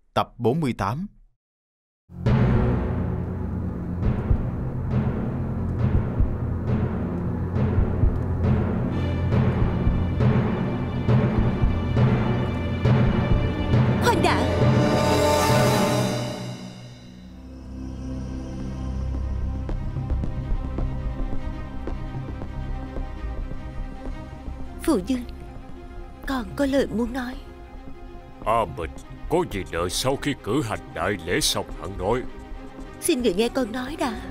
Tập 48. Khoan đã. Phụ Dương, con có lời muốn nói. Mình có gì đợi sau khi cử hành đại lễ xong hẳn nói. Xin người nghe con nói đã.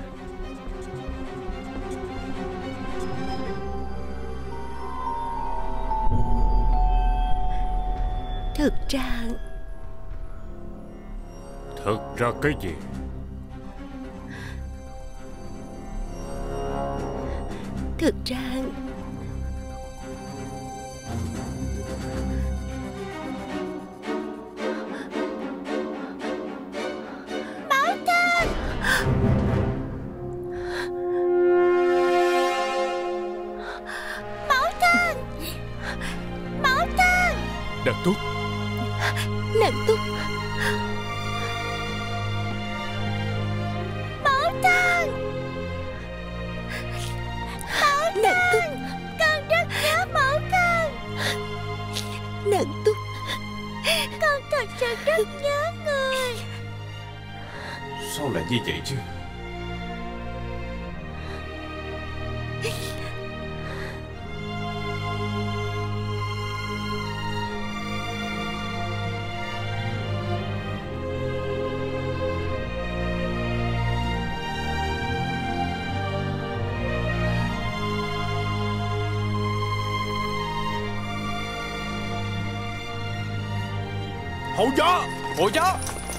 Thực ra cái gì? Thực ra Bảo Thân. Bảo Thân. Bảo Thân. Nàng Túc. Nàng Túc. Bảo Thân. Bảo Thân. Con rất nhớ Bảo Thân. Nàng Túc, con thật sự rất nhớ người. Sao lại như vậy chứ? Hộ giá!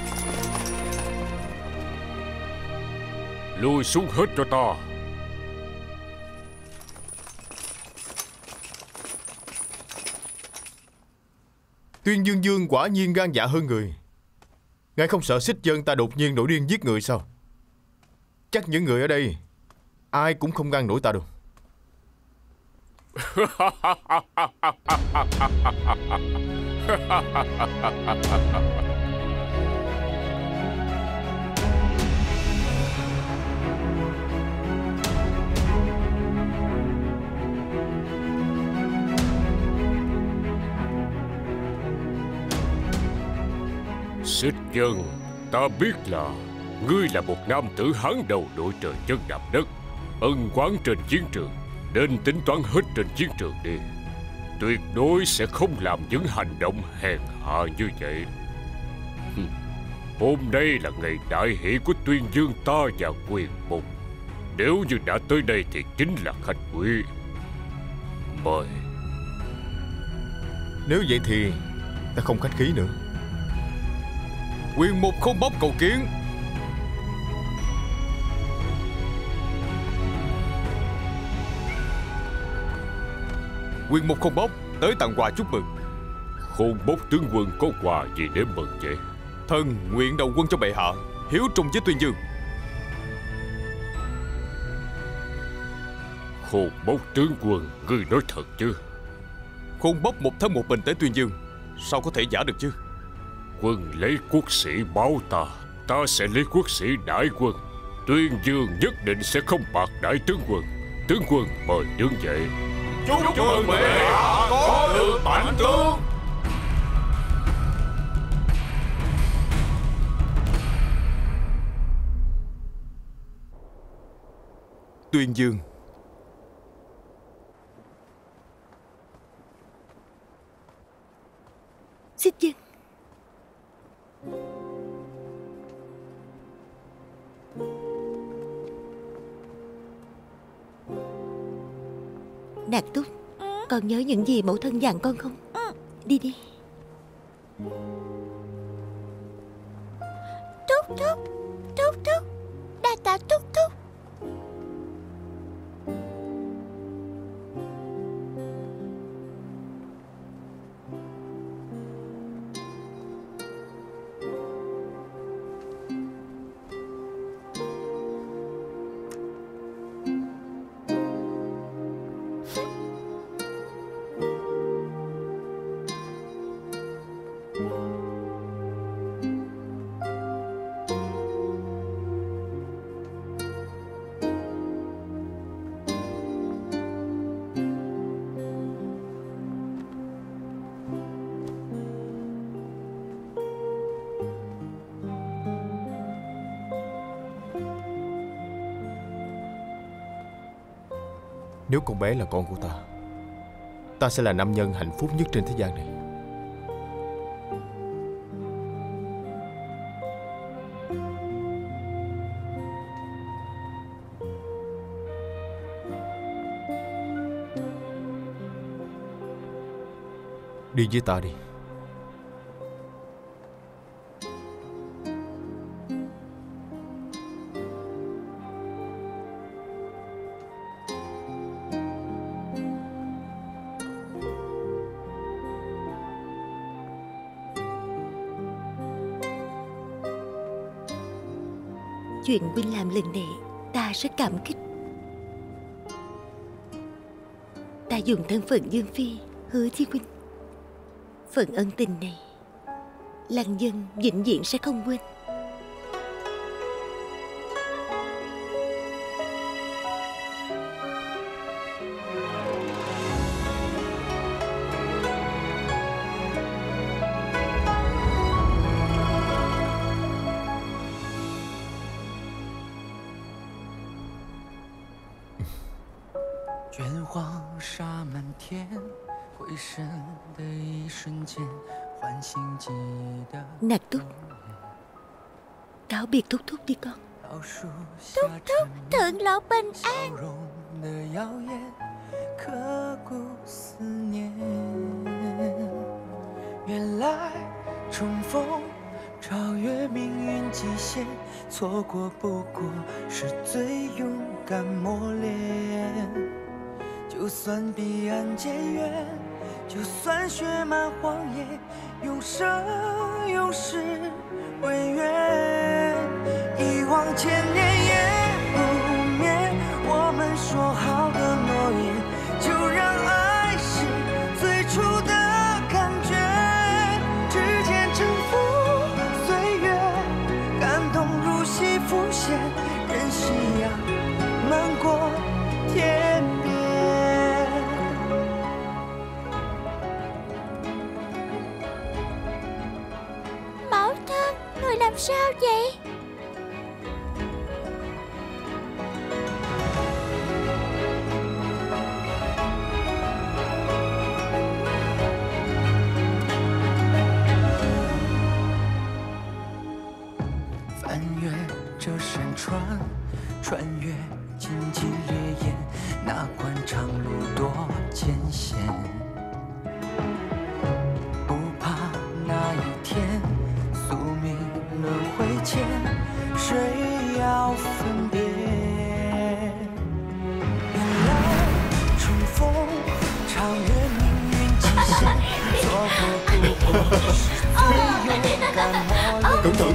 Lùi xuống hết cho ta. Tuyên Dương Dương quả nhiên gan dạ hơn người. Ngài không sợ Xích Dân ta đột nhiên nổi điên giết người sao? Chắc những người ở đây ai cũng không ngăn nổi ta đâu. Xích Dân, ta biết là ngươi là một nam tử hán đầu đội trời chân đạp đất, ân oán trên chiến trường, nên tính toán hết trên chiến trường đi. Tuyệt đối sẽ không làm những hành động hèn hạ như vậy. Hôm nay là ngày đại hỷ của Tuyên Dương ta và Quyền Mục. Nếu như đã tới đây thì chính là khách quý. Mời. Nếu vậy thì ta không khách khí nữa. Quyền Mục Khôn Bốc cầu kiến. Quyền Mục Khôn Bốc tới tặng quà chúc mừng. Khôn Bốc tướng quân có quà gì để mừng vậy? Thần nguyện đầu quân cho bệ hạ, hiếu trung với Tuyên Dương. Khôn Bốc tướng quân, ngươi nói thật chứ? Khôn Bốc một thân một mình tới Tuyên Dương, sao có thể giả được chứ? Quân lấy quốc sĩ báo ta, ta sẽ lấy quốc sĩ đại quân. Tuyên Dương nhất định sẽ không bạc đãi tướng quân. Tướng quân mời đứng dậy. Chúc mừng bệ hạ có được mạnh tướng. Tuyên Dương. Xích Dân. Nàng Túc, con nhớ những gì mẫu thân dặn con không? Đi đi. Túc Túc, Túc Túc, đa tạ Túc Túc. Nếu con bé là con của ta, ta sẽ là nam nhân hạnh phúc nhất trên thế gian này. Đi với ta đi. Chuyện huynh làm lần này ta rất cảm kích. Ta dùng thân phận Dương Phi hứa với huynh, phần ân tình này Lăng Dân vĩnh viễn sẽ không quên. Nặc Túc, cáo biệt Thúc Thúc đi con. Thúc Thúc, Thượng lộ bình an. Mẫu thân, người làm sao vậy? Cẩn thận.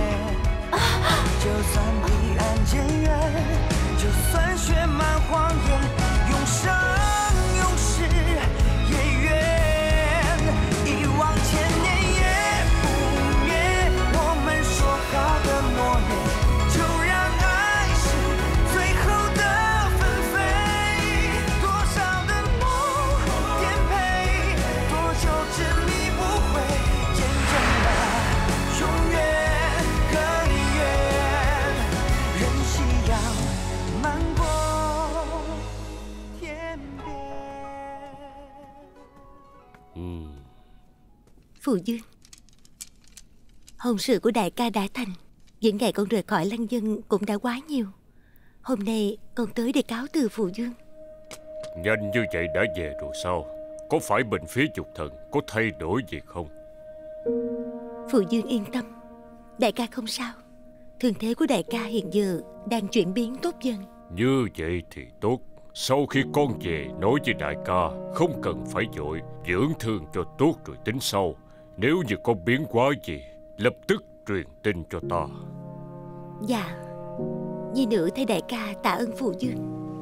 Phụ Dương, hôn sự của đại ca đã thành. Những ngày con rời khỏi Lăng Dân cũng đã quá nhiều. Hôm nay con tới để cáo từ phụ Dương. Nhanh như vậy đã về rồi sao? Có phải bên phía Dục Thần có thay đổi gì không? Phụ Dương yên tâm, đại ca không sao. Thương thế của đại ca hiện giờ đang chuyển biến tốt dần. Như vậy thì tốt. Sau khi con về nói với đại ca, không cần phải vội, dưỡng thương cho tốt rồi tính sau. Nếu như có biến hóa gì, lập tức truyền tin cho ta. Dạ, nhi nữ thay đại ca tạ ơn phụ Dương.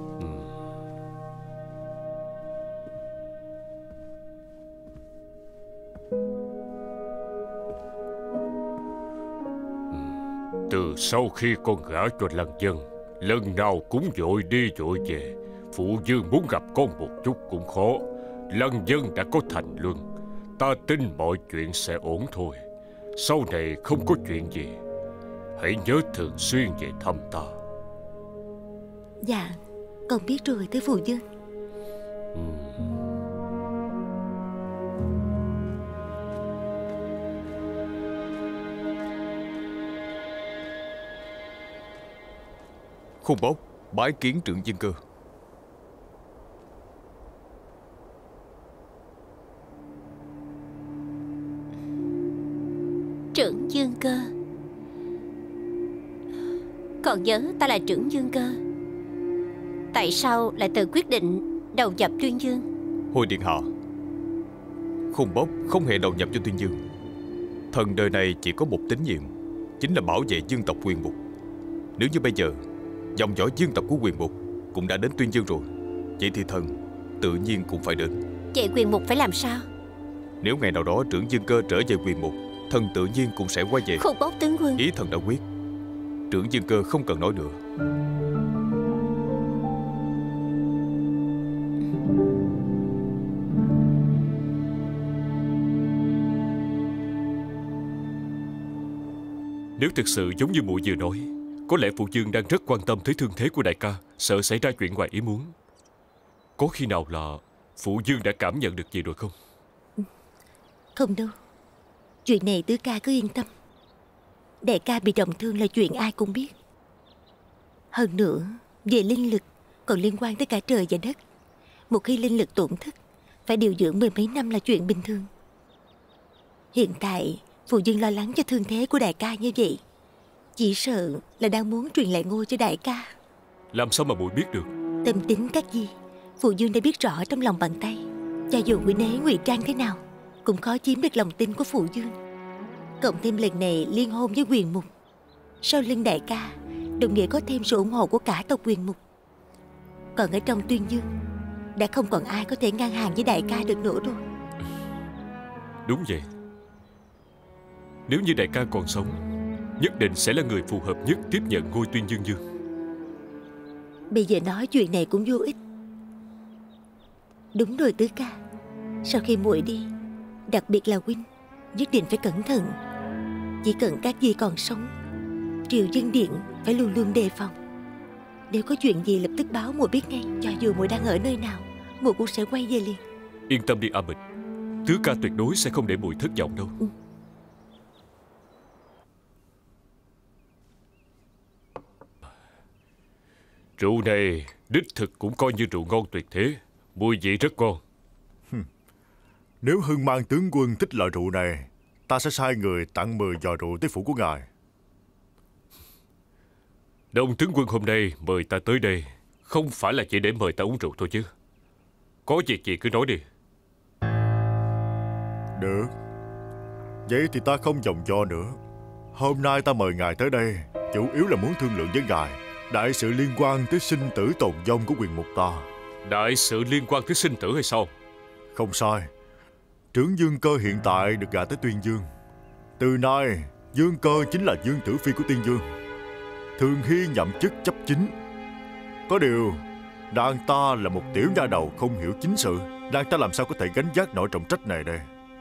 Từ sau khi con gả cho Lăng Dân, lần nào cũng vội đi vội về. Phụ Dương muốn gặp con một chút cũng khó. Lăng Dân đã có thành luân, ta tin mọi chuyện sẽ ổn thôi. Sau này không có chuyện gì, hãy nhớ thường xuyên về thăm ta. Dạ, con biết rồi thưa phụ Dương. Khung Bốc bái kiến Trưởng Dương Cơ. Trưởng Dương Cơ. Còn nhớ ta là Trưởng Dương Cơ. Tại sao lại tự quyết định đầu nhập Tuyên Dương? Hồi điện hạ, Khung Bốc không hề đầu nhập cho Tuyên Dương. Thần đời này chỉ có một tín nhiệm, chính là bảo vệ dương tộc Quyền Mục. Nếu như bây giờ dòng dõi dương tộc của Quyền Mục cũng đã đến Tuyên Dương rồi, vậy thì thần tự nhiên cũng phải đến. Vậy Quyền Mục phải làm sao? Nếu ngày nào đó Trưởng Dương Cơ trở về Quyền Mục, thần tự nhiên cũng sẽ quay về. Khung Bốc tướng quân. Ý thần đã quyết, Trưởng Dương Cơ không cần nói nữa. Nếu thực sự giống như muội vừa nói, có lẽ phụ dương đang rất quan tâm tới thương thế của đại ca, sợ xảy ra chuyện ngoài ý muốn. Có khi nào là phụ dương đã cảm nhận được gì rồi không? Không đâu. Chuyện này tứ ca cứ yên tâm. Đại ca bị trọng thương là chuyện ai cũng biết. Hơn nữa, về linh lực còn liên quan tới cả trời và đất. Một khi linh lực tổn thất, phải điều dưỡng mười mấy năm là chuyện bình thường. Hiện tại phụ dương lo lắng cho thương thế của đại ca như vậy, chỉ sợ là đang muốn truyền lại ngôi cho đại ca. Làm sao mà muội biết được? Tâm tính các gì phụ dương đã biết rõ trong lòng bàn tay. Cho dù Quỷ Nế ngụy trang thế nào cũng khó chiếm được lòng tin của phụ dương. Cộng thêm lần này liên hôn với Quyền Mục, sau lưng đại ca đồng nghĩa có thêm sự ủng hộ của cả tộc Quyền Mục. Còn ở trong Tuyên Dương đã không còn ai có thể ngang hàng với đại ca được nữa rồi. Đúng vậy. Nếu như đại ca còn sống, nhất định sẽ là người phù hợp nhất tiếp nhận ngôi Tuyên Dương Dương. Bây giờ nói chuyện này cũng vô ích. Đúng rồi tứ ca, sau khi muội đi, đặc biệt là huynh, nhất định phải cẩn thận. Chỉ cần các gì còn sống, Triều Dân Điện phải luôn luôn đề phòng. Nếu có chuyện gì lập tức báo muội biết ngay. Cho dù muội đang ở nơi nào, muội cũng sẽ quay về liền. Yên tâm đi A Bịch, tứ ca tuyệt đối sẽ không để muội thất vọng đâu. Rượu này đích thực cũng coi như rượu ngon tuyệt thế, mùi vị rất ngon. Nếu Hưng Mang tướng quân thích loại rượu này, ta sẽ sai người tặng 10 giò rượu tới phủ của ngài. Đồng tướng quân hôm nay mời ta tới đây không phải là chỉ để mời ta uống rượu thôi chứ. Có việc gì cứ nói đi. Được, vậy thì ta không vòng vo nữa. Hôm nay ta mời ngài tới đây chủ yếu là muốn thương lượng với ngài đại sự liên quan tới sinh tử tồn vong của Quyền Mục ta. Đại sự liên quan tới sinh tử hay sao? Không sai. Trưởng Dương Cơ hiện tại được gả tới Tuyên Dương. Từ nay Dương Cơ chính là Dương Tử Phi của Tuyên Dương. Thường Hy nhậm chức chấp chính. Có điều nàng ta là một tiểu nha đầu không hiểu chính sự. Nàng ta làm sao có thể gánh vác nổi trọng trách này đây?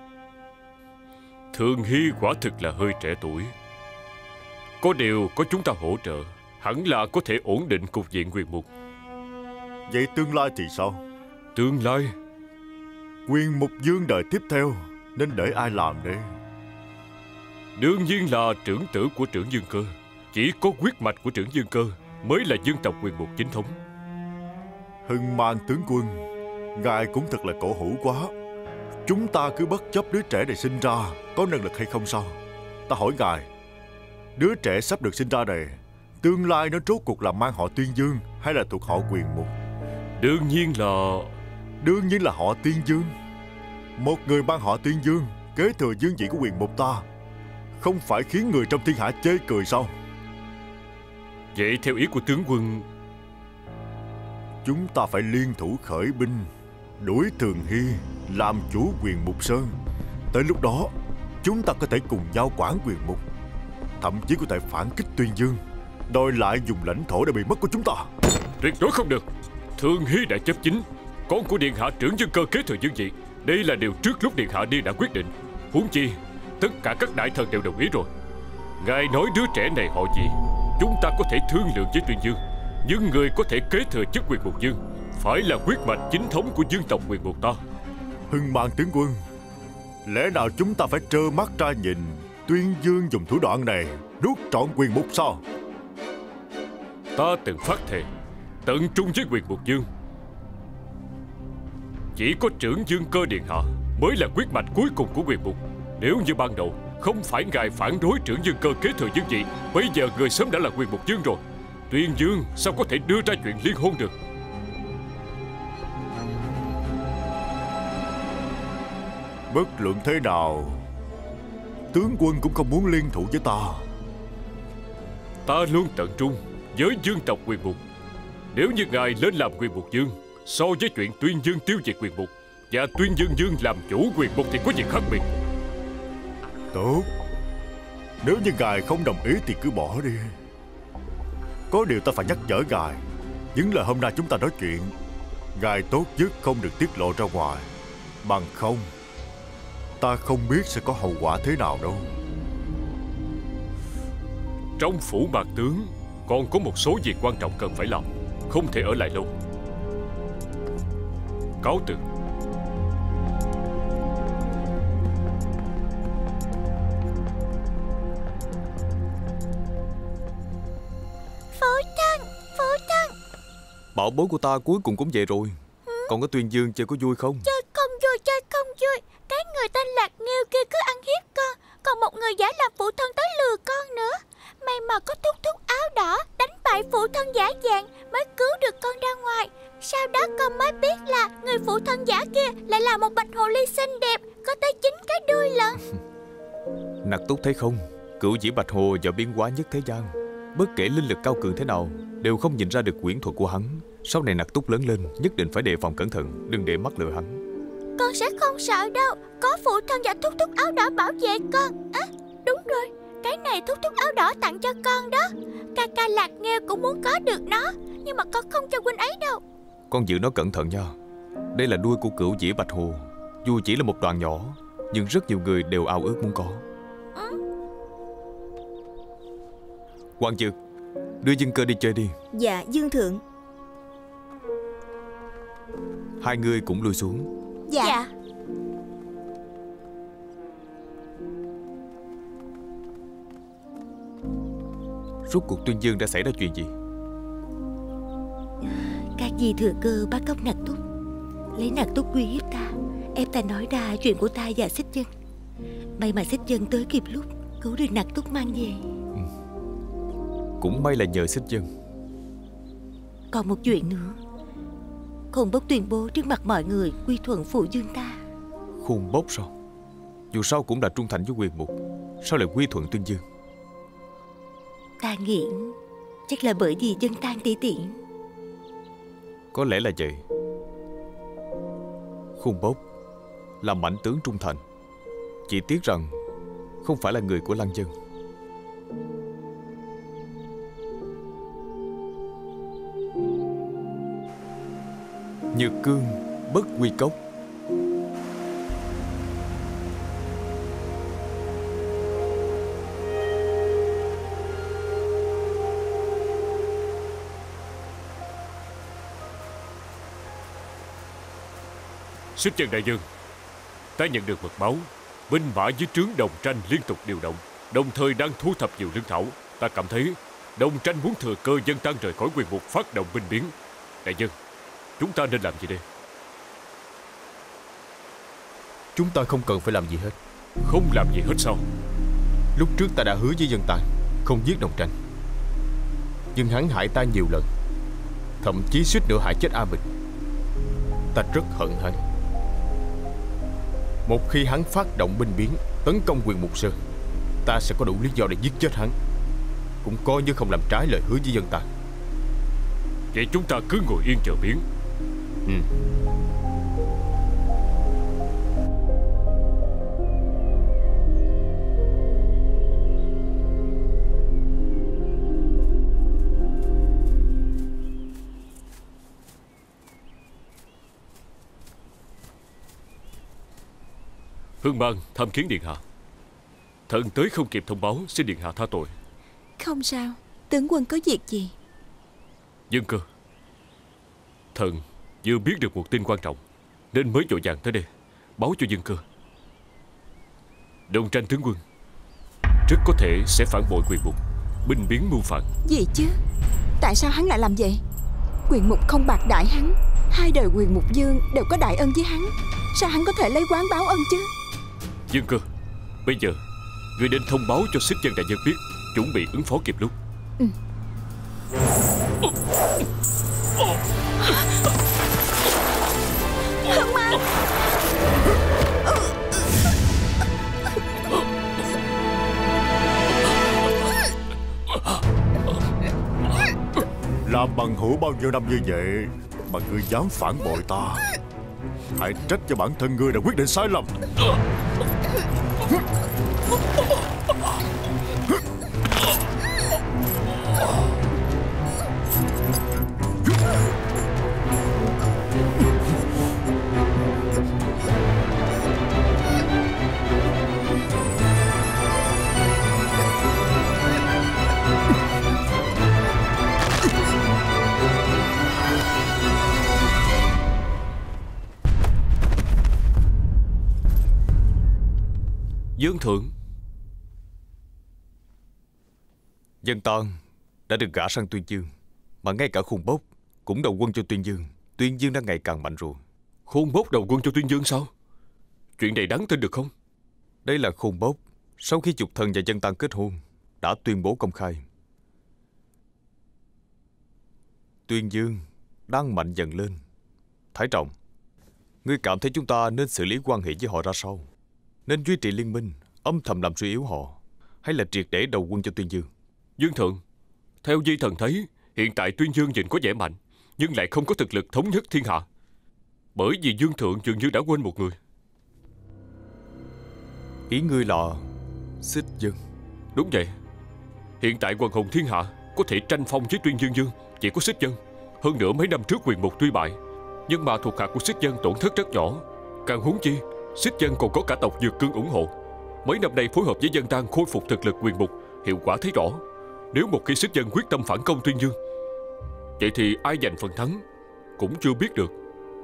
Thường Hy quả thực là hơi trẻ tuổi. Có điều có chúng ta hỗ trợ, hẳn là có thể ổn định cục diện Quyền Mục. Vậy tương lai thì sao? Tương lai? Quyền Mục Dương đời tiếp theo nên để ai làm đây? Đương nhiên là trưởng tử của Trưởng Dương Cơ. Chỉ có huyết mạch của Trưởng Dương Cơ mới là dương tộc Quyền Mục chính thống. Hưng Mang tướng quân, ngài cũng thật là cổ hủ quá. Chúng ta cứ bất chấp đứa trẻ này sinh ra có năng lực hay không sao? Ta hỏi ngài, đứa trẻ sắp được sinh ra này, tương lai nó rốt cuộc là mang họ Tuyên Dương hay là thuộc họ Quyền Mục? Đương nhiên là họ Tuyên Dương. Một người mang họ Tuyên Dương kế thừa dương vị của Quyền Mục ta, không phải khiến người trong thiên hạ chê cười sao? Vậy theo ý của tướng quân, chúng ta phải liên thủ khởi binh đuổi Thường Hy làm chủ Quyền Mục Sơn. Tới lúc đó chúng ta có thể cùng nhau quản Quyền Mục, thậm chí có thể phản kích Tuyên Dương, đòi lại vùng lãnh thổ đã bị mất của chúng ta. Tuyệt đối không được. Thường Hy đã chấp chính, con của điện hạ Trưởng Dương Cơ kế thừa dương vị. Đây là điều trước lúc điện hạ đi đã quyết định. Huống chi tất cả các đại thần đều đồng ý rồi. Ngài nói đứa trẻ này họ gì, chúng ta có thể thương lượng với Tuyên Dương, nhưng người có thể kế thừa chức Quyền Mục Dương phải là huyết mạch chính thống của dương tộc Quyền Mục ta. Hưng Mang tướng quân, lẽ nào chúng ta phải trơ mắt ra nhìn Tuyên Dương dùng thủ đoạn này nuốt trọn Quyền Mục sao? Ta từng phát thề tận trung với Quyền Mục Dương. Chỉ có trưởng Dương Cơ Điện Hạ mới là huyết mạch cuối cùng của Quyền Mục. Nếu như ban đầu không phải ngài phản đối trưởng Dương Cơ kế thừa dương vị, bây giờ người sớm đã là Quyền Mục Dương rồi. Tuyên Dương sao có thể đưa ra chuyện liên hôn được? Bất luận thế nào, tướng quân cũng không muốn liên thủ với ta. Ta luôn tận trung với dương tộc Quyền Mục. Nếu như ngài lên làm Quyền Mục Dương, so với chuyện Tuyên Dương tiêu diệt Quyền Mục và Tuyên Dương Dương làm chủ Quyền Mục thì có gì khác biệt? Tốt, nếu như ngài không đồng ý thì cứ bỏ đi. Có điều ta phải nhắc nhở ngài, những lời hôm nay chúng ta nói chuyện, ngài tốt nhất không được tiết lộ ra ngoài. Bằng không, ta không biết sẽ có hậu quả thế nào đâu. Trong phủ mạc tướng còn có một số việc quan trọng cần phải làm, không thể ở lại lâu. Cáo từ. Phụ thân. Bảo bối của ta cuối cùng cũng về rồi. Còn có Tuyên Dương chơi có vui không? Chơi không vui. Cái người tên Lạc Nghiêu kia cứ ăn hiếp con, còn một người giả làm phụ thân tới lừa con nữa. May mà có thúc áo đỏ đánh bại phụ thân giả vàng mới cứu được con ra ngoài. Sau đó con mới biết là người phụ thân giả kia lại là một bạch hồ ly xinh đẹp, có tới 9 cái đuôi lận. Nặc Túc thấy không, cửu dĩ bạch hồ do biến hóa nhất thế gian, bất kể linh lực cao cường thế nào đều không nhìn ra được quyển thuật của hắn. Sau này Nặc Túc lớn lên nhất định phải đề phòng cẩn thận, đừng để mắc lừa hắn. Con sẽ không sợ đâu, có phụ thân và thúc áo đỏ bảo vệ con. Đúng rồi, cái này thúc áo đỏ tặng cho con đó. Ca Lạc Nghiêu cũng muốn có được nó, nhưng mà con không cho huynh ấy đâu. Con giữ nó cẩn thận nha. Đây là đuôi của cửu dĩ bạch hồ. Dù chỉ là một đoàn nhỏ, nhưng rất nhiều người đều ao ước muốn có. Hoàng Dược, đưa Dương Cơ đi chơi đi. Dạ Dương thượng. Hai người cũng lui xuống. Dạ. Rốt cuộc Tuyên Dương đã xảy ra chuyện gì? Các dì thừa cơ bắt cóc Nặc Túc, lấy Nặc Túc uy hiếp ta, ép ta nói ra chuyện của ta và Xích Dân. May mà Xích Dân tới kịp lúc cứu được Nặc Túc mang về. Cũng may là nhờ Xích Dân. Còn một chuyện nữa, Khôn Bốc tuyên bố trước mặt mọi người quy thuận phụ dương ta. Khôn Bốc sao? Dù sao cũng là trung thành với Quyền Mục, sao lại quy thuận Tuyên Dương? Ta nghĩ chắc là bởi vì dân tan tỷ tiện. Có lẽ là vậy. Khôn Bốc là mãnh tướng trung thành, chỉ tiếc rằng không phải là người của Lăng Dân. Nhược cương bất quy cốc. Xích Dân đại dương, ta nhận được mật báo binh mã dưới trướng Đồng Tranh liên tục điều động, đồng thời đang thu thập nhiều lương thảo. Ta cảm thấy Đồng Tranh muốn thừa cơ dân tan rời khỏi Quyền Mục phát động binh biến. Đại dân, chúng ta nên làm gì đây? Chúng ta không cần phải làm gì hết. Không làm gì hết sao? Lúc trước ta đã hứa với dân ta không giết Đồng Tranh, nhưng hắn hại ta nhiều lần, thậm chí suýt nữa hại chết A Bình. Ta rất hận hắn. Một khi hắn phát động binh biến tấn công Quyền Mục Sơn, ta sẽ có đủ lý do để giết chết hắn, cũng coi như không làm trái lời hứa với dân ta. Vậy chúng ta cứ ngồi yên chờ biến. Hương Mang tham kiến điện hạ. Thần tới không kịp thông báo, xin điện hạ tha tội. Không sao, tướng quân có việc gì? Dương Cơ, thần vừa biết được một tin quan trọng nên mới vội vàng tới đây báo cho Dương Cơ. Đồng Tranh tướng quân rất có thể sẽ phản bội Quyền Mục, binh biến mưu phản. Gì chứ? Tại sao hắn lại làm vậy? Quyền Mục không bạc đãi hắn. Hai đời Quyền Mục Dương đều có đại ân với hắn. Sao hắn có thể lấy oán báo ân chứ? Dương Cơ, bây giờ người nên thông báo cho Xích Dân đại nhân biết, chuẩn bị ứng phó kịp lúc. Hân Ma! Làm bằng hữu bao nhiêu năm như vậy mà ngươi dám phản bội ta, hãy trách cho bản thân ngươi đã quyết định sai lầm. Dương thượng, Dân Tàn đã được gả sang Tuyên Dương, mà ngay cả Khôn Bốc cũng đầu quân cho Tuyên Dương. Tuyên Dương đã ngày càng mạnh rồi. Khôn Bốc đầu quân cho Tuyên Dương sao? Chuyện này đáng tin được không? Đây là Khôn Bốc sau khi Dục Thần và Dân Tàn kết hôn đã tuyên bố công khai. Tuyên Dương đang mạnh dần lên. Thái Trọng, ngươi cảm thấy chúng ta nên xử lý quan hệ với họ ra sao? Nên duy trì liên minh, âm thầm làm suy yếu họ, hay là triệt để đầu quân cho Tuyên Dương? Dương thượng, theo Di Thần thấy, hiện tại Tuyên Dương nhìn có vẻ mạnh, nhưng lại không có thực lực thống nhất thiên hạ. Bởi vì Dương thượng dường như đã quên một người. Ý ngươi là Xích Dân? Đúng vậy. Hiện tại quần hùng thiên hạ có thể tranh phong với Tuyên Dương chỉ có Xích Dân. Hơn nữa mấy năm trước Quyền Mục tuy bại, nhưng mà thuộc hạ của Xích Dân tổn thất rất nhỏ. Càng huống chi Xích Dân còn có cả tộc Dược Cương ủng hộ. Mấy năm nay phối hợp với Dân Tàn khôi phục thực lực Quyền Mục, hiệu quả thấy rõ. Nếu một khi Xích Dân quyết tâm phản công Tuyên Dương, vậy thì ai giành phần thắng cũng chưa biết được.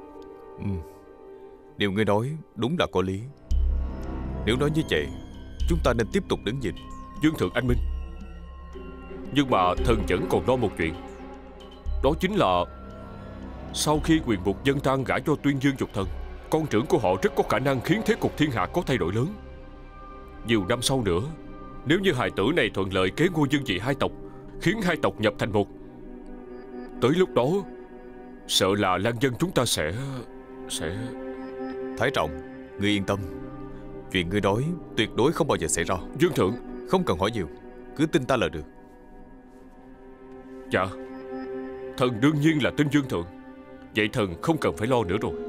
Điều ngươi nói đúng là có lý. Nếu nói như vậy, chúng ta nên tiếp tục đứng nhìn. Dương thượng anh minh. Nhưng mà thần vẫn còn lo một chuyện. Đó chính là sau khi Quyền Mục Dân Tàn gả cho Tuyên Dương Dục Thần, con trưởng của họ rất có khả năng khiến thế cục thiên hạ có thay đổi lớn. Nhiều năm sau nữa, nếu như hài tử này thuận lợi kế ngôi dương vị hai tộc, khiến hai tộc nhập thành một, tới lúc đó sợ là Lan Dân chúng ta sẽ... Thái Trọng, ngươi yên tâm. Chuyện ngươi nói tuyệt đối không bao giờ xảy ra. Dương thượng, không cần hỏi nhiều, cứ tin ta là được. Dạ, thần đương nhiên là tin Dương thượng. Vậy thần không cần phải lo nữa rồi.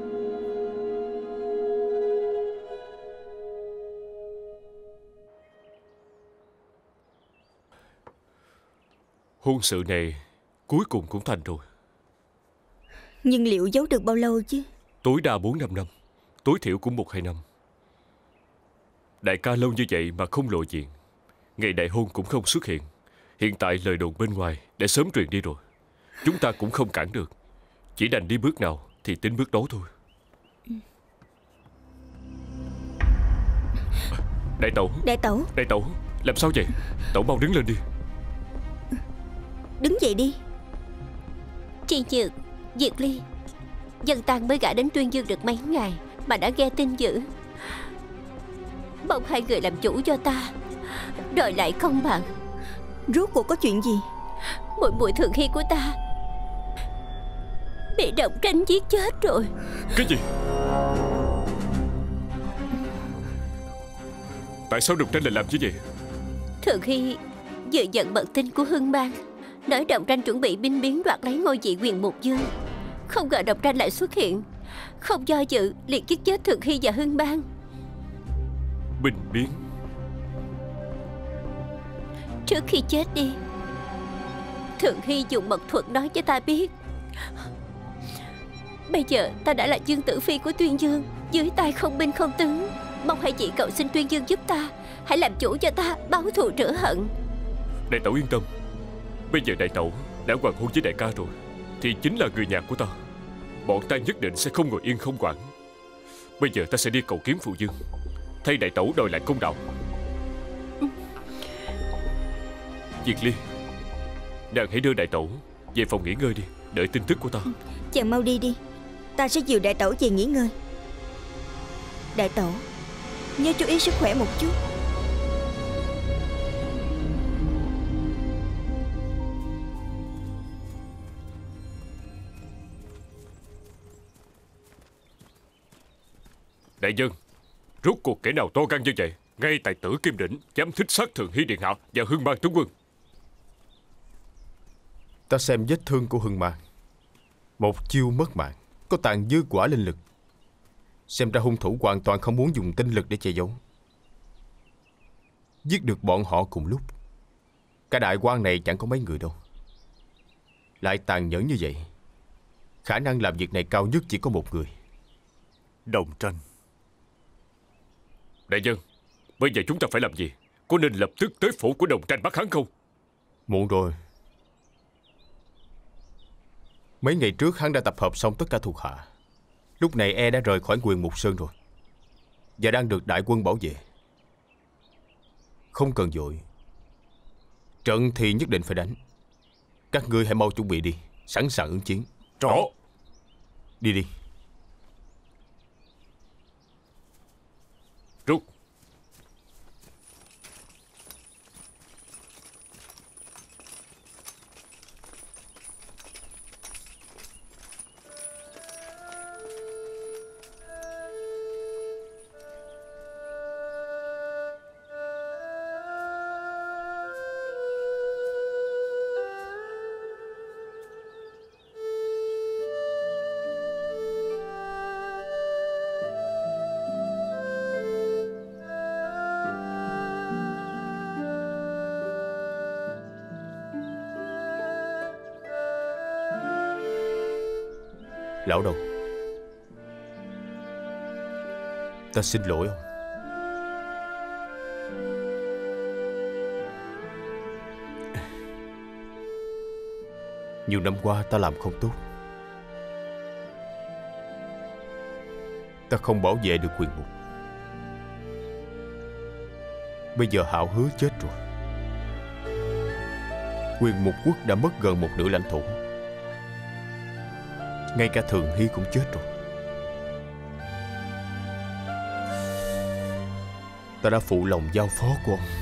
Hôn sự này cuối cùng cũng thành rồi. Nhưng liệu giấu được bao lâu chứ? Tối đa 4-5 năm, tối thiểu cũng 1-2 năm. Đại ca lâu như vậy mà không lộ diện, ngày đại hôn cũng không xuất hiện. Hiện tại lời đồn bên ngoài đã sớm truyền đi rồi. Chúng ta cũng không cản được, chỉ đành đi bước nào thì tính bước đó thôi. Đại tẩu, Đại tẩu, đại tẩu, làm sao vậy? Tẩu mau đứng lên đi. đứng dậy đi. Tri Nhược, Diệt Ly, Dân Tàn mới gả đến Tuyên Dương được mấy ngày mà đã nghe tin dữ. Mong hai người làm chủ cho ta, đòi lại công bằng. Rốt cuộc có chuyện gì? Muội muội Thường Hy của ta bị Động Tranh giết chết rồi. Cái gì? Tại sao Động Tranh lại làm như vậy? Thường Hy vừa nhận mật tin của Hưng Bang, nói Động Tranh chuẩn bị binh biến đoạt lấy ngôi vị Quyền Mục Dương. Không ngờ Động Tranh lại xuất hiện, không do dự liền giết chết Thường Hy và Hưng Bang. Binh biến? Trước khi chết đi, Thường Hy dùng mật thuật nói cho ta biết, bây giờ ta đã là Dương tử phi của Tuyên Dương, dưới tay không binh không tướng. Mong hai vị cầu xin Tuyên Dương giúp ta, hãy làm chủ cho ta, báo thù rửa hận. Đại tẩu yên tâm, bây giờ đại tẩu đã hoàn hôn với đại ca rồi, thì chính là người nhà của ta. bọn ta nhất định sẽ không ngồi yên không quản. Bây giờ ta sẽ đi cầu kiến phụ dương, thay đại tẩu đòi lại công đạo. Diệt Ly, nàng hãy đưa đại tẩu về phòng nghỉ ngơi đi, đợi tin tức của ta. Chàng mau đi đi, ta sẽ dìu đại tẩu về nghỉ ngơi. Đại tẩu, nhớ chú ý sức khỏe một chút. Đại nhân, rốt cuộc kẻ nào to gan như vậy, ngay tại Tử Kim Đỉnh dám thích sát Thường Hy điện hạ và Hưng Mang tướng quân? Ta xem vết thương của Hưng Mang, một chiêu mất mạng, có tàn dư quả linh lực. Xem ra hung thủ hoàn toàn không muốn dùng tinh lực để che giấu. Giết được bọn họ cùng lúc. Cả đại quan này chẳng có mấy người đâu. Lại tàn nhẫn như vậy, khả năng làm việc này cao nhất chỉ có một người. Đồng Tranh. Đại nhân, bây giờ chúng ta phải làm gì? Có nên lập tức tới phủ của Đồng Tranh bắt hắn không? Muộn rồi. Mấy ngày trước hắn đã tập hợp xong tất cả thuộc hạ. Lúc này đã rời khỏi Quyền Mục Sơn rồi, và đang được đại quân bảo vệ. Không cần vội. Trận thì nhất định phải đánh. Các ngươi hãy mau chuẩn bị đi, sẵn sàng ứng chiến. Rõ. Đi đi. Rút. Lão đầu, ta xin lỗi ông. Nhiều năm qua ta làm không tốt. Ta không bảo vệ được Quyền Mục. Bây giờ Hạo Hứa chết rồi. Quyền Mục quốc đã mất gần một nửa lãnh thổ. Ngay cả Thường Hy cũng chết rồi. Ta đã phụ lòng giao phó của ông.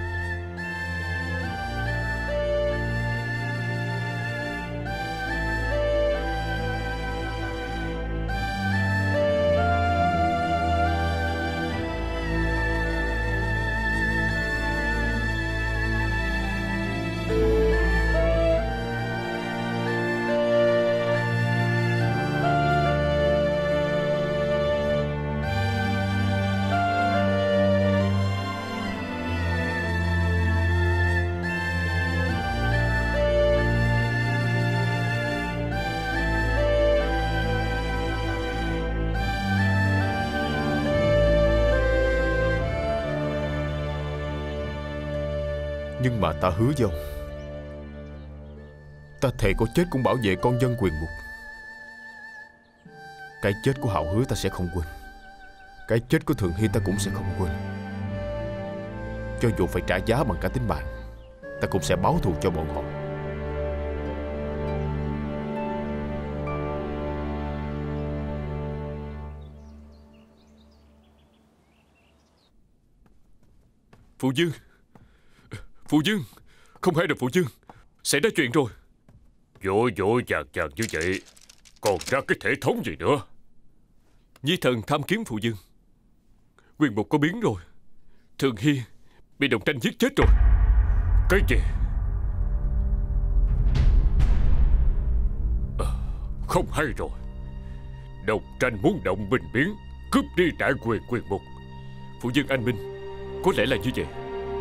Nhưng mà ta hứa với ông, ta thề có chết cũng bảo vệ con dân Quyền Mục. Cái chết của Hạo Hứa ta sẽ không quên. Cái chết của Thường Hy ta cũng sẽ không quên. Cho dù phải trả giá bằng cả tính mạng, ta cũng sẽ báo thù cho bọn họ. Phụ Dương, Phụ Dương, không hay rồi Phụ Dương, xảy ra chuyện rồi. Vội vội vàng vàng như vậy, còn ra cái thể thống gì nữa? Nhi thần tham kiếm Phụ Dương. Quyền Mục có biến rồi. Thường Hy bị Đồng Tranh giết chết rồi. Cái gì? Không hay rồi. Đồng Tranh muốn động binh biến, cướp đi đại quyền Quyền Mục. Phụ Dương anh minh, có lẽ là như vậy.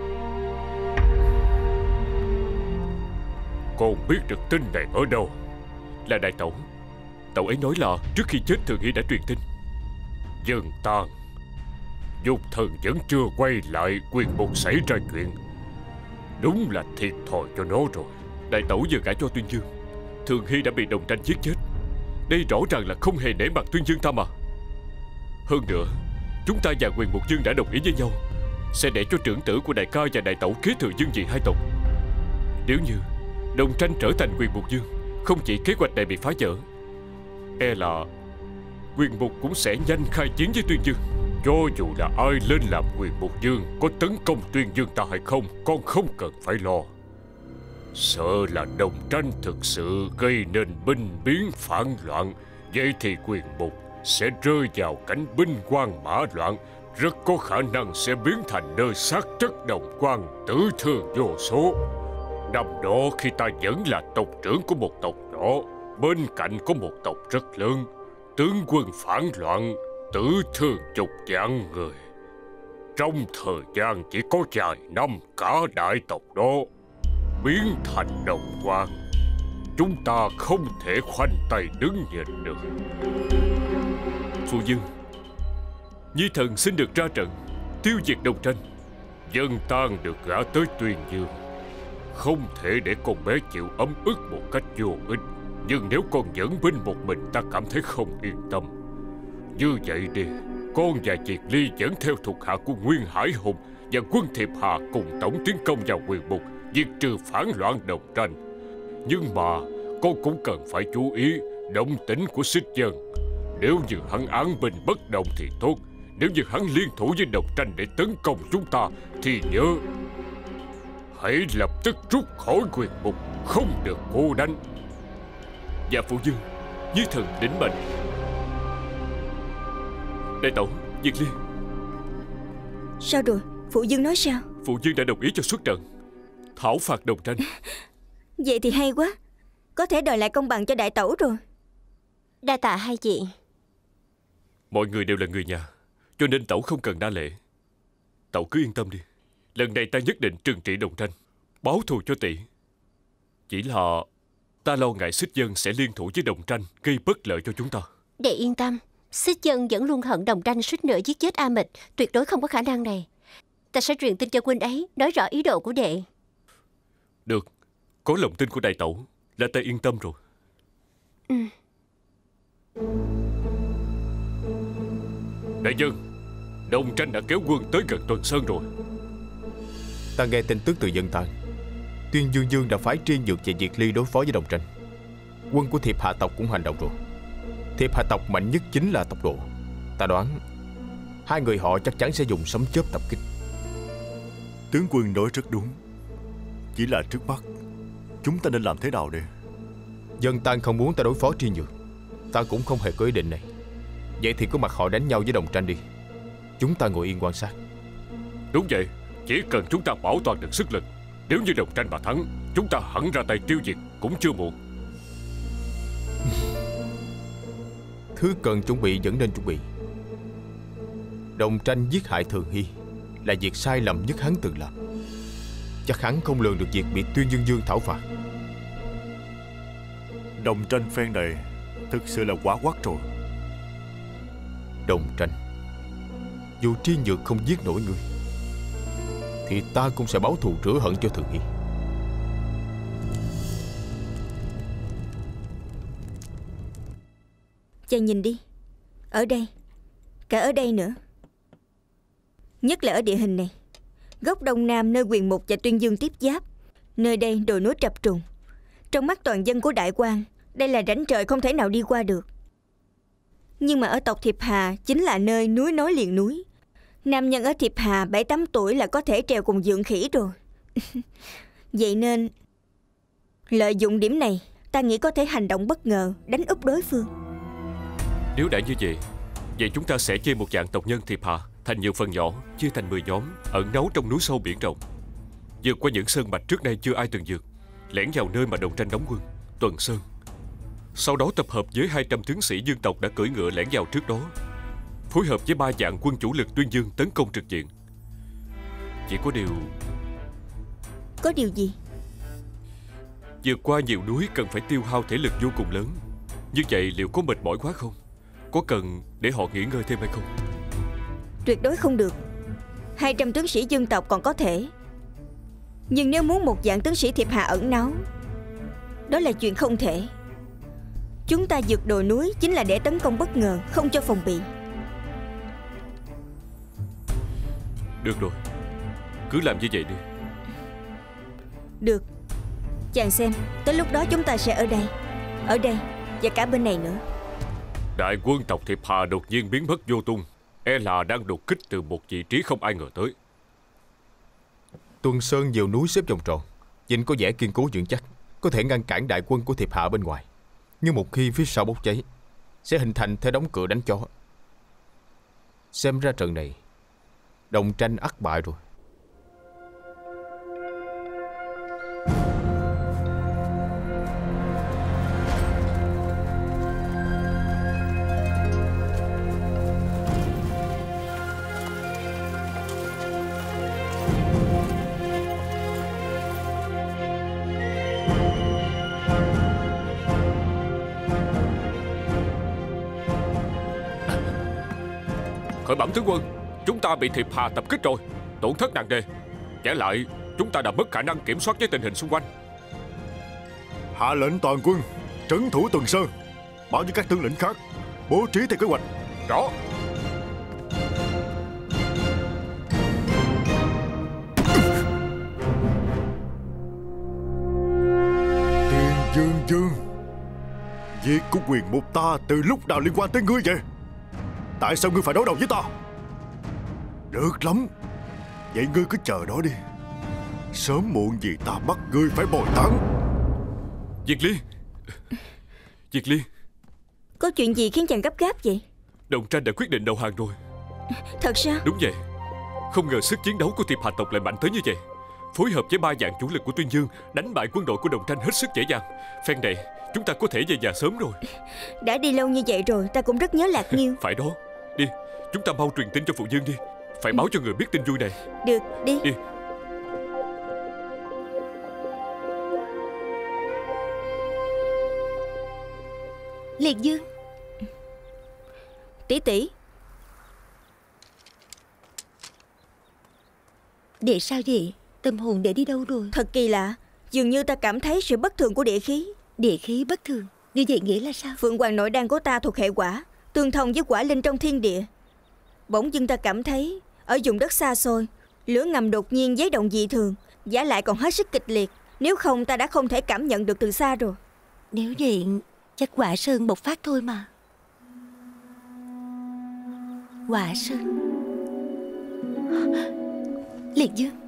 Con biết được tin này ở đâu? Là đại tẩu. Tẩu ấy nói là trước khi chết Thường Hy đã truyền tin. Dân tàn, Dục Thần vẫn chưa quay lại, Quyền Mục xảy ra chuyện. Đúng là thiệt thòi cho nó rồi. Đại tẩu vừa gả cho Tuyên Dương, Thường Hy đã bị Đồng Tranh giết chết. Đây rõ ràng là không hề nể mặt Tuyên Dương ta mà. Hơn nữa, chúng ta và Quyền Mục Dương đã đồng ý với nhau sẽ để cho trưởng tử của đại ca và đại tẩu kế thừa dương vị hai tộc. Nếu như Đồng Tranh trở thành Quyền Mục Dương, không chỉ kế hoạch này bị phá vỡ, e là Quyền Mục cũng sẽ nhanh khai chiến với Tuyên Dương. Cho dù là ai lên làm Quyền Mục Dương, có tấn công Tuyên Dương ta hay không, con không cần phải lo. Sợ là Đồng Tranh thực sự gây nên binh biến phản loạn, vậy thì Quyền Mục sẽ rơi vào cảnh binh hoang mã loạn, rất có khả năng sẽ biến thành nơi xác chất đồng quan, tử thương vô số. Năm đó khi ta vẫn là tộc trưởng của một tộc nhỏ, bên cạnh có một tộc rất lớn, tướng quân phản loạn, tử thương chục vạn người. Trong thời gian chỉ có vài năm, cả đại tộc đó biến thành đồng quan. Chúng ta không thể khoanh tay đứng nhìn được. Phụ Dương, Nhi thần xin được ra trận tiêu diệt Đồng Tranh, dân tan được gả tới Tuyên Dương. Không thể để con bé chịu ấm ức một cách vô ích. Nhưng nếu con dẫn binh một mình, ta cảm thấy không yên tâm. Như vậy đi, con và Diệt Ly dẫn theo thuộc hạ của Nguyên Hải Hùng và quân Thiệp Hà cùng tổng tiến công vào Quyền Mục, diệt trừ phản loạn Đồng Tranh. Nhưng mà con cũng cần phải chú ý động tĩnh của Xích Dân. Nếu như hắn án binh bất động thì tốt. Nếu như hắn liên thủ với Đồng Tranh để tấn công chúng ta thì nhớ hãy lập tức rút khỏi Quyền Mục, không được cô đánh. Dạ phụ Dương, Nhi thần đỉnh mệnh. Đại tẩu, Diệt Ly. Sao rồi? Phụ Dương nói sao? Phụ Dương đã đồng ý cho xuất trận, thảo phạt Đồng Tranh. Vậy thì hay quá, có thể đòi lại công bằng cho đại tẩu rồi. Đa tạ hai chị. Mọi người đều là người nhà, cho nên tẩu không cần đa lễ. Tẩu cứ yên tâm đi. Lần này ta nhất định trừng trị Đồng Tranh, báo thù cho tỷ. Chỉ là ta lo ngại Xích Dân sẽ liên thủ với Đồng Tranh, gây bất lợi cho chúng ta. Đệ yên tâm, Xích Dân vẫn luôn hận Đồng Tranh suýt nữa giết chết A Mịch, tuyệt đối không có khả năng này. Ta sẽ truyền tin cho huynh ấy, nói rõ ý đồ của đệ. Được, có lòng tin của đại tẩu là ta yên tâm rồi. Đại dân, Đồng Tranh đã kéo quân tới gần Tuần Sơn rồi. Ta nghe tin tức từ dân Tàn, Tuyên Dương Dương đã phái Tri Nhược và Diệt Ly đối phó với Đồng Tranh. Quân của Thiệp Hà tộc cũng hành động rồi. Thiệp Hà tộc mạnh nhất chính là tộc Độ. Ta đoán hai người họ chắc chắn sẽ dùng sấm chớp tập kích. Tướng quân nói rất đúng. Chỉ là trước mắt chúng ta nên làm thế nào đây? Dân Tàn không muốn ta đối phó Tri Nhược, ta cũng không hề có ý định này. Vậy thì có mặt họ đánh nhau với Đồng Tranh đi, chúng ta ngồi yên quan sát. Đúng vậy, chỉ cần chúng ta bảo toàn được sức lực, nếu như Đồng Tranh mà thắng, chúng ta hẳn ra tay tiêu diệt cũng chưa muộn. Thứ cần chuẩn bị vẫn nên chuẩn bị. Đồng Tranh giết hại Thường Hy là việc sai lầm nhất hắn từng làm. Chắc hắn không lường được việc bị Tuyên Dương Dương thảo phạt. Đồng Tranh phen này thực sự là quá quắt rồi. Đồng Tranh, dù Tri Nhược không giết nổi ngươi thì ta cũng sẽ báo thù rửa hận cho Thường Hy. Chàng nhìn đi, ở đây, cả ở đây nữa, nhất là ở địa hình này, góc đông nam nơi Quyền Mục và Tuyên Dương tiếp giáp. Nơi đây đồi núi trập trùng, trong mắt toàn dân của Đại Quan, đây là rãnh trời không thể nào đi qua được. Nhưng mà ở tộc Thiệp Hà chính là nơi núi nối liền núi. Nam nhân ở Thiệp Hà 7-8 tuổi là có thể trèo cùng Dượng Khỉ rồi. Vậy nên lợi dụng điểm này, ta nghĩ có thể hành động bất ngờ, đánh úp đối phương. Nếu đã như vậy chúng ta sẽ chia một dạng tộc nhân Thiệp Hà thành nhiều phần nhỏ, chia thành 10 nhóm, ẩn náu trong núi sâu biển rộng, vượt qua những sơn mạch trước nay chưa ai từng vượt, lẻn vào nơi mà Đồng Tranh đóng quân, Tuần Sơn. Sau đó tập hợp với 200 tướng sĩ Dương tộc đã cưỡi ngựa lẻn vào trước đó, phối hợp với 3 vạn quân chủ lực Tuyên Dương tấn công trực diện. Chỉ có điều... Có điều gì? Vượt qua nhiều núi cần phải tiêu hao thể lực vô cùng lớn. Như vậy liệu có mệt mỏi quá không? Có cần để họ nghỉ ngơi thêm hay không? Tuyệt đối không được. 200 tướng sĩ Dương tộc còn có thể, nhưng nếu muốn một vạn tướng sĩ Thiệp Hà ẩn náu, đó là chuyện không thể. Chúng ta vượt đồi núi chính là để tấn công bất ngờ, không cho phòng bị. Được rồi, cứ làm như vậy đi. Được. Chàng xem, tới lúc đó chúng ta sẽ ở đây và cả bên này nữa. Đại quân tộc Thiệp Hà đột nhiên biến mất vô tung, e là đang đột kích từ một vị trí không ai ngờ tới. Tuần Sơn nhiều núi xếp vòng tròn, nhìn có vẻ kiên cố vững chắc, có thể ngăn cản đại quân của Thiệp Hạ bên ngoài. Nhưng một khi phía sau bốc cháy, sẽ hình thành thế đóng cửa đánh chó. Xem ra trận này Đồng Tranh ắt bại rồi. Khởi bẩm tướng quân, chúng ta bị Thiệp Hà tập kích rồi, tổn thất nặng nề. Giả lại, chúng ta đã mất khả năng kiểm soát với tình hình xung quanh. Hạ lệnh toàn quân trấn thủ Tuần Sơn, báo với các tướng lĩnh khác bố trí theo kế hoạch. Rõ. Tiên Dương Dương, việc của quyền mục ta từ lúc nào liên quan tới ngươi vậy? Tại sao ngươi phải đối đầu với ta? Được lắm, vậy ngươi cứ chờ đó đi. Sớm muộn gì ta bắt ngươi phải bồi táng. Diệt Ly, Diệt Ly, có chuyện gì khiến chàng gấp gáp vậy? Đồng Tranh đã quyết định đầu hàng rồi. Thật sao? Đúng vậy. Không ngờ sức chiến đấu của Thiệp Hà tộc lại mạnh tới như vậy. Phối hợp với 3 vạn chủ lực của Tuyên Dương, đánh bại quân đội của Đồng Tranh hết sức dễ dàng. Phen này chúng ta có thể về nhà sớm rồi. Đã đi lâu như vậy rồi, ta cũng rất nhớ Lạc Nghiêu. Phải đó. Đi, chúng ta mau truyền tin cho phụ vương đi. Phải báo cho người biết tin vui này. Được, đi. Đi. Liệt Dương. Tỷ tỷ. Để sao vậy? Tâm hồn để đi đâu rồi? Thật kỳ lạ, dường như ta cảm thấy sự bất thường của địa khí. Địa khí bất thường? Như vậy nghĩa là sao? Phượng Hoàng nội đan của ta thuộc hệ hỏa, tương thông với hỏa linh trong thiên địa. Bỗng dưng ta cảm thấy ở vùng đất xa xôi, lửa ngầm đột nhiên giấy động dị thường, vả lại còn hết sức kịch liệt. Nếu không ta đã không thể cảm nhận được từ xa rồi. Nếu vậy chắc Hỏa Sơn bộc phát thôi mà. Hỏa Sơn. Liệt Dương.